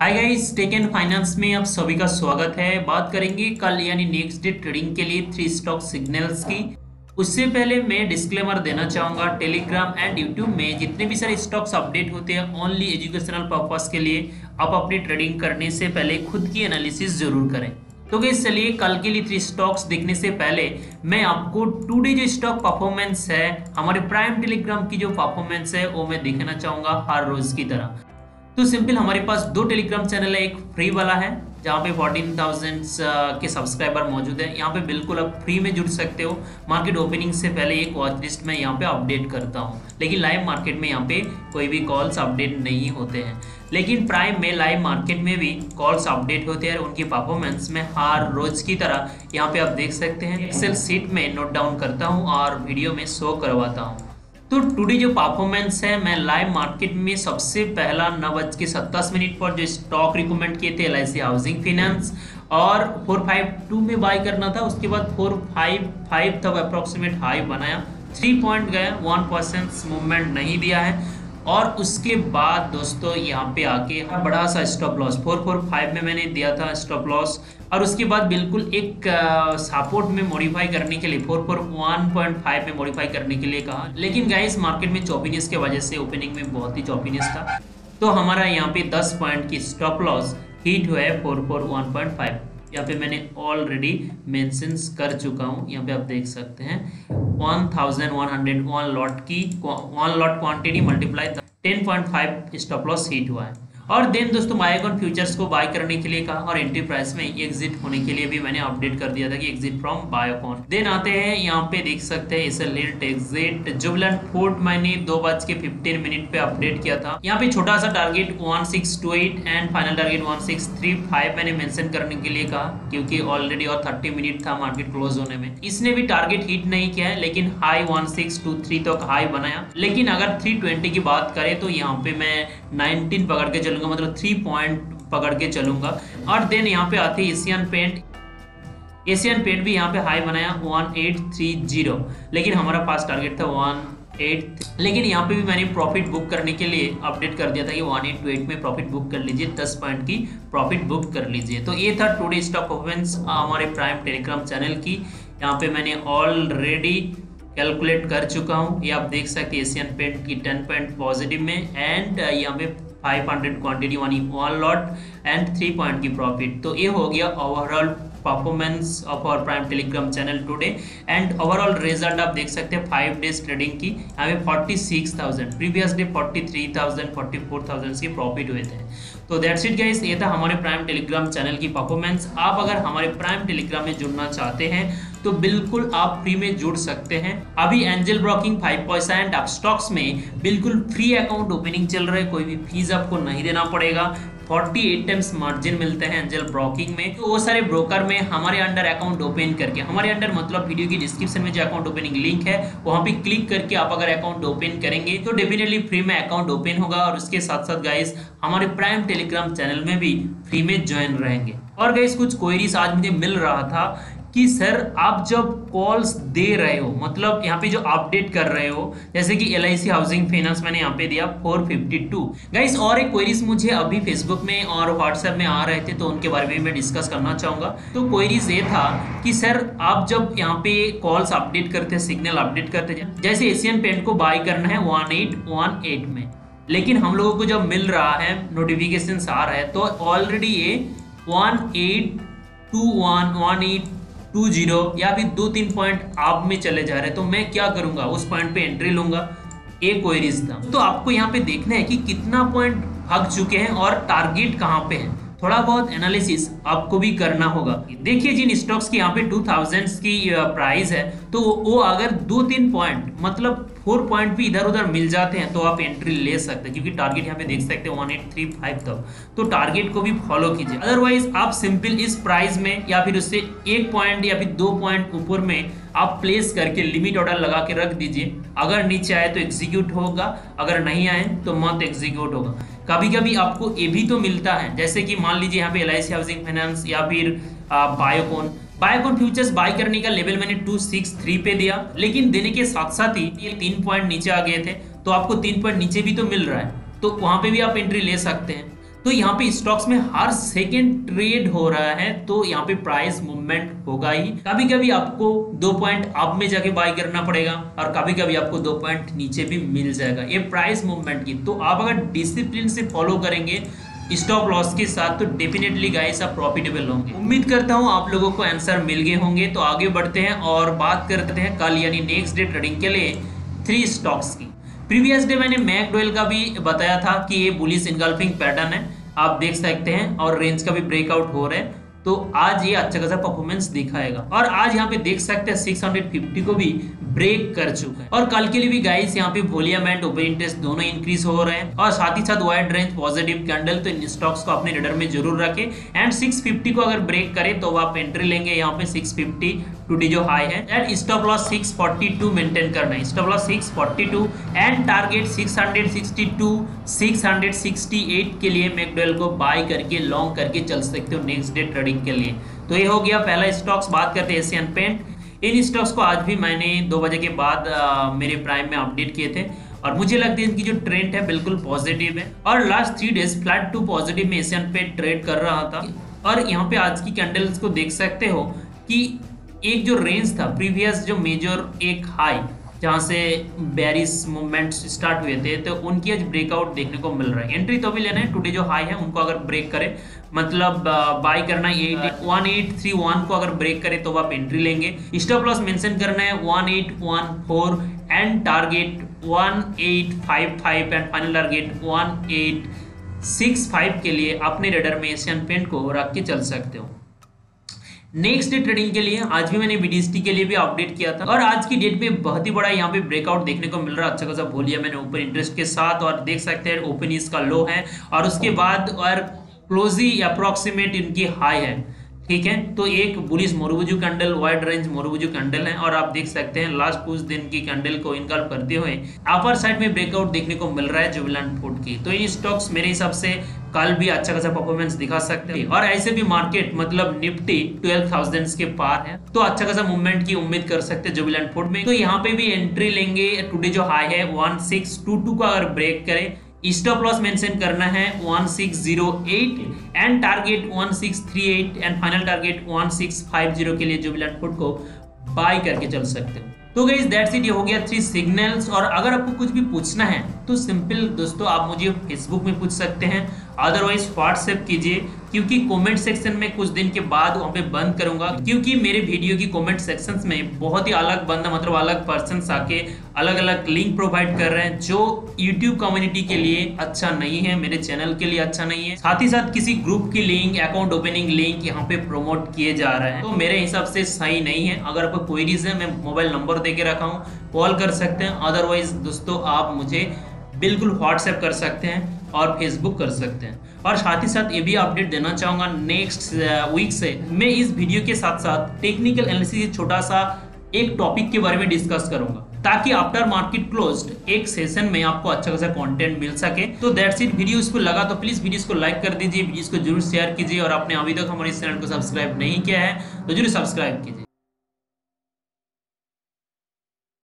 Hi guys, tech and finance में आप सभी का स्वागत है। बात करेंगे कल यानी नेक्स्ट डे ट्रेडिंग के लिए 3 स्टॉक सिग्नल्स की। उससे पहले मैं डिस्क्लेमर देना चाहूंगा, टेलीग्राम एंड यूट्यूब में जितने भी सारे स्टॉक्स अपडेट होते हैं ओनली एजुकेशनल पर्पस के लिए। आप अपनी ट्रेडिंग करने से पहले खुद की एनालिसिस जरूर करें। तो गाइस चलिए, कल के लिए 3 स्टॉक्स देखने से पहले मैं आपको टुडे जो स्टॉक परफॉर्मेंस है, हमारे प्राइम टेलीग्राम की जो परफॉर्मेंस है वो मैं दिखाना चाहूंगा हर रोज की तरह। तो सिंपल हमारे पास 2 टेलीग्राम चैनल है, एक फ्री वाला है जहाँ पे 14,000 के सब्सक्राइबर मौजूद है। यहाँ पे बिल्कुल आप फ्री में जुड़ सकते हो। मार्केट ओपनिंग से पहले एक वॉच लिस्ट में यहाँ पे अपडेट करता हूँ, लेकिन लाइव मार्केट में यहाँ पे कोई भी कॉल्स अपडेट नहीं होते हैं। लेकिन प्राइम में लाइव मार्केट में भी कॉल्स अपडेट होते हैं, उनकी परफॉर्मेंस में हर रोज की तरह यहाँ पे आप देख सकते हैं। एक्सेल सीट में नोट डाउन करता हूँ और वीडियो में शो करवाता हूँ। तो टुडे जो परफॉर्मेंस है, मैं लाइव मार्केट में सबसे पहला 9:27 पर जो स्टॉक रिकमेंड किए थे LIC हाउसिंग फाइनेंस और 452 में बाय करना था। उसके बाद 455 तक अप्रोक्सीमेट हाई बनाया, 3 पॉइंट गया, 1% मूवमेंट नहीं दिया है। और उसके बाद दोस्तों यहाँ पे आके बड़ा सा स्टॉप लॉस 445 में मैंने दिया था स्टॉप लॉस, और उसके बाद बिल्कुल एक सपोर्ट में मॉडिफाई करने के लिए 441.5 में मॉडिफाई करने के लिए कहा। लेकिन गाइस मार्केट में चॉपीनेस के वजह से ओपनिंग में बहुत ही चॉपीनेस था, तो हमारा यहाँ पे 10 पॉइंट की स्टॉप लॉस हिट हुआ है 441.5। यहाँ पे मैंने ऑलरेडी मेंशन कर चुका हूँ। यहाँ पे आप देख सकते हैं 1101 lot quantity multiply 10.5 stop loss hit हुआ है। और देन दोस्तों बायोकॉन फ्यूचर्स को बाय करने के लिए कहा और एंट्री प्राइस में एग्जिट होने के लिए भी मैंने अपडेट कर दिया था कि एग्जिट फ्रॉम बायोकॉन। देन आते हैं यहाँ पे देख सकते हैं एसएल एग्जिट जुबलेंट फूड मैंने 2:15 पे अपडेट किया था। यहाँ पे छोटा सा टारगेट 1628 एंड फाइनल टारगेट 1635 मैंने मेंशन करने के लिए कहा, क्योंकि ऑलरेडी और 30 मिनट था मार्केट क्लोज होने में। इसने भी टारगेट हिट नहीं किया है, लेकिन हाई 1623 तक हाई बनाया। लेकिन अगर 320 की बात करें तो यहाँ पे मैं 19 पकड़ के चलूंगा, मतलब 3 पॉइंट पकड़ के चलूंगा। और देन यहाँ पे आती है एशियन पेंट भी यहाँ पे हाई बनाया 1830, लेकिन हमारा पास टारगेट था 18। लेकिन यहाँ पे भी मैंने प्रॉफिट बुक करने के लिए अपडेट कर दिया था कि 1828 में प्रॉफिट बुक कर लीजिए, 10 पॉइंट की प्रॉफिट बुक कर लीजिए। तो ये था टुडे स्टॉक परफॉर्मेंस हमारे प्राइम टेलीग्राम चैनल की। यहाँ पे मैंने ऑलरेडी कैलकुलेट कर चुका हूँ। ये आप देख सकते हैं एशियन पेंट की 10 पॉइंट पॉजिटिव में एंड यहाँ पे 500 क्वांटिटी 1 लॉट एंड 3 पॉइंट की प्रॉफिट। तो ये हो गया overall performance of our prime Telegram channel today. And overall result आप देख सकते हैं 5 डेज ट्रेडिंग की, यहाँ पे 46,000, प्रीवियस डे 43,000 44,000 के प्रॉफिट हुए थे। तो दैट्स इट गाइस, ये था हमारे प्राइम टेलीग्राम चैनल की परफॉर्मेंस। आप अगर हमारे प्राइम टेलीग्राम में जुड़ना चाहते हैं तो बिल्कुल आप फ्री में जुड़ सकते हैं। अभी एंजल ब्रोकिंग 5% एंड आप स्टॉक्स में बिल्कुल फ्री अकाउंट ओपनिंग चल रहा है, कोई भी फीस आपको नहीं देना पड़ेगा। 48 टाइम्स मार्जिन मिलते हैं एंजल ब्रोकिंग में। तो वो सारे ब्रोकर में हमारे अंडर अकाउंट ओपन करके, हमारे अंडर मतलब वीडियो की डिस्क्रिप्शन में जो अकाउंट ओपनिंग लिंक है वहां पे क्लिक करके आप अगर अकाउंट ओपन करेंगे तो डेफिनेटली फ्री में अकाउंट ओपन होगा। और उसके साथ साथ गाइस हमारे प्राइम टेलीग्राम चैनल में भी फ्री में ज्वाइन रहेंगे। और गाइस कुछ क्वेरीज आज मुझे मिल रहा था कि सर आप जब कॉल्स दे रहे हो, मतलब यहाँ पे जो अपडेट कर रहे हो, जैसे कि LIC हाउसिंग फाइनेंस मैंने यहाँ पे दिया 452 गाइस। और एक क्वेरीज मुझे अभी फेसबुक में और व्हाट्सएप में आ रहे थे, तो उनके बारे में मैं डिस्कस करना चाहूंगा। तो क्वेरीज ये था कि सर आप जब यहाँ पे कॉल्स अपडेट करते हैं, सिग्नल अपडेट करते हैं, जैसे एशियन पेंट को बाय करना है 1818 में, लेकिन हम लोगों को जब मिल रहा है नोटिफिकेशन आ रहा है तो ऑलरेडी ये 1821 1820 या फिर 2-3 पॉइंट आप में चले जा रहे हैं। तो मैं क्या करूंगा, उस पॉइंट पे एंट्री लूंगा। एक क्वेरीज था। तो आपको यहाँ पे देखना है कि कितना पॉइंट भाग चुके हैं और टारगेट कहाँ पे है। थोड़ा बहुत एनालिसिस आपको भी करना होगा। देखिए जिन स्टॉक्स की यहाँ पे 2000 की प्राइस है, तो वो अगर 2-3 पॉइंट मतलब 4 पॉइंट भी इधर उधर मिल जाते हैं तो आप एंट्री ले सकते हैं, क्योंकि टारगेट यहाँ पे देख सकते हैं 1835 तक। तो टारगेट को भी फॉलो कीजिए। अदरवाइज आप सिंपल इस प्राइस में या फिर उससे 1 पॉइंट या फिर 2 पॉइंट ऊपर में आप प्लेस करके लिमिट ऑर्डर लगा के रख दीजिए। अगर नीचे आए तो एग्जीक्यूट होगा, अगर नहीं आए तो मत एग्जीक्यूट होगा। कभी कभी आपको ये भी तो मिलता है, जैसे कि मान लीजिए यहाँ पे LIC हाउसिंग फाइनेंस या फिर बायोकॉन फ्यूचर्स बाय करने का लेवल मैंने 263 पे दिया, लेकिन देने के साथ साथ ही ये 3 पॉइंट नीचे आ गए थे, तो आपको 3 पॉइंट नीचे भी तो मिल रहा है, तो वहां पे भी आप एंट्री ले सकते हैं। तो यहाँ पे स्टॉक्स में हर सेकेंड ट्रेड हो रहा है, तो यहाँ पे प्राइस मूवमेंट होगा ही। कभी कभी आपको 2 पॉइंट अप में जाके बाय करना पड़ेगा और कभी कभी आपको 2 पॉइंट नीचे भी मिल जाएगा, ये प्राइस मूवमेंट की। तो आप अगर डिसिप्लिन से फॉलो करेंगे स्टॉप लॉस के साथ तो डेफिनेटली गाइस आप प्रॉफिटेबल होंगे। उम्मीद करता हूं आप लोगों को आंसर मिल गए होंगे। तो आगे बढ़ते हैं और बात करते हैं कल यानी नेक्स्ट डे ट्रेडिंग के लिए 3 स्टॉक्स की। प्रीवियस डे मैंने मैकडोवेल का भी बताया था कि ये बुलिश इनगल्फिंग पैटर्न है, आप देख सकते हैं, और रेंज का भी ब्रेकआउट हो रहा है। तो आज ये अच्छा खासा परफॉर्मेंस दिखाएगा और आज यहाँ पे देख सकते हैं 650 को भी ब्रेक कर चुका है। और कल के लिए भी गाइस यहाँ पे वॉल्यूम एंड ओपन इंटरेस्ट दोनों इंक्रीज हो रहे हैं और साथ ही साथ वाइड रेंज पॉजिटिव कैंडल। तो इन स्टॉक्स को अपने रेडर में जरूर रखें एंड 650 को अगर ब्रेक करे तो आप एंट्री लेंगे यहाँ पे 650 टुडे जो हाई है। एंड स्टॉप लॉस 642 मेंटेन करना है, स्टॉप लॉस 642 एंड टारगेट 662 668 के लिए मैकडोवेल को बाय करके लॉन्ग करके चल सकते हो नेक्स्ट डे ट्रेडिंग के लिए। तो ये हो गया पहला स्टॉक्स। बात करते हैं एशियन पेंट। इन स्टॉक्स को आज भी मैंने 2 बजे के बाद मेरे प्राइम में अपडेट किए थे और मुझे लगता है इनकी जो ट्रेंड है बिल्कुल पॉजिटिव है और last 3 days flat to positive में एशियन पेंट ट्रेड कर रहा था। और यहाँ पे आज की कैंडल्स को देख सकते हो कि एक जो रेंज था प्रीवियस जो मेजर एक हाई जहाँ से बेरिश मूवमेंट स्टार्ट हुए थे, तो उनकी आज ब्रेकआउट देखने को मिल रहा है। एंट्री तो भी लेना है, टुडे जो हाई है उनको अगर ब्रेक करे मतलब बाय करना है 1831 को अगर ब्रेक करे तो आप एंट्री लेंगे। स्टॉप लॉस मेंशन करना है 1814 and target 1855 and final target 1865 के लिए अपने रेडर में एशियन पेंट को रख के चल सकते हो। नेक्स्ट डे ट्रेडिंग के लिए आज भी मैंने बीडीएसटी के लिए भी अपडेट किया था और आज की डेट में बहुत ही बड़ा यहाँ पे ब्रेकआउट देखने को मिल रहा है। अच्छा खासा वॉल्यूम मैंने ओपन इंटरेस्ट के साथ और देख सकते हैं ओपन इसका लो है और उसके बाद और क्लोजी अप्रोक्सीमेट इनकी हाई है, ठीक है। तो एक bullish marubozu candle, wide range marubozu candle है और आप देख सकते हैं लास्ट कुछ दिन की कैंडल को इनकल्प करते हुए अपर साइड में ब्रेकआउट देखने को मिल रहा है जुबिलेंट फूड की। तो इन स्टॉक्स मेरे हिसाब से कल भी अच्छा खासा परफॉर्मेंस दिखा सकते हैं और ऐसे भी मार्केट मतलब निफ्टी 12,000 के पार है तो अच्छा खासा मूवमेंट की उम्मीद कर सकते हैं जुबिलेंट फूड में। तो यहाँ पे भी एंट्री लेंगे, टुडे जो हाई है 1622 को अगर ब्रेक करे स्टॉप लॉस मेंशन करना है 1608 and target 1638 and final target 1650 के लिए जुबिलेंट फूड को बाय करके चल सकते हो। तो गाइस दैट्स इट, ये हो गया 3 सिग्नल्स। और अगर आपको कुछ भी पूछना है तो सिंपल दोस्तों आप मुझे फेसबुक में पूछ सकते हैं, अदरवाइज व्हाट्सएप कीजिए क्योंकि कमेंट सेक्शन में कुछ दिन के बाद वहां पे बंद करूंगा क्योंकि मेरे वीडियो की कमेंट सेक्शंस में बहुत ही अलग बंदा मतलब अलग पर्सन्स आके अलग अलग लिंक प्रोवाइड कर रहे हैं जो यूट्यूब कम्युनिटी के लिए अच्छा नहीं है, मेरे चैनल के लिए अच्छा नहीं है। साथ ही साथ किसी ग्रुप की लिंक, अकाउंट ओपनिंग लिंक यहाँ पे प्रमोट किए जा रहे हैं तो मेरे हिसाब से सही नहीं है। अगर आपको कोई रीजन, मैं मोबाइल नंबर दे के रखा हूँ, कॉल कर सकते हैं। अदरवाइज दोस्तों आप मुझे बिल्कुल व्हाट्सएप कर सकते हैं और फेसबुक कर सकते हैं। और साथ ही साथ ये भी अपडेट देना चाहूंगा नेक्स्ट वीक से मैं इस वीडियो के साथ साथ टेक्निकल एनालिसिस छोटा सा एक टॉपिक के बारे में डिस्कस करूंगा ताकि आफ्टर मार्केट क्लोज्ड एक सेशन में आपको अच्छा खासा कंटेंट मिल सके। तो दैट्स इट, वीडियो इसको लगा तो प्लीज वीडियो को लाइक कर दीजिए, वीडियो को जरूर शेयर कीजिए और आपने अभी तक हमारे इस चैनल को सब्सक्राइब नहीं किया है तो जरूर सब्सक्राइब कीजिए।